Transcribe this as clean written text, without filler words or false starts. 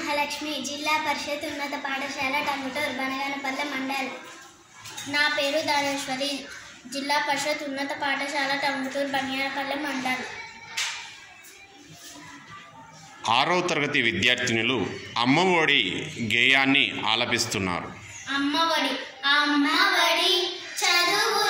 మహాలక్ష్మి, జిల్లా పరిషత్ ఉన్నత పాఠశాల టంగుటూరు, బనగానపల్లె మండల్. నా పేరు దానేశ్వరి, జిల్లా పరిషత్ ఉన్నత పాఠశాల టంగుటూరు, బనగానపల్లె మండల్. 6వ తరగతి విద్యార్థినులు అమ్మఒడి గేయాన్ని ఆలపిస్తున్నారు. అమ్మఒడి అమ్మఒడి చదువు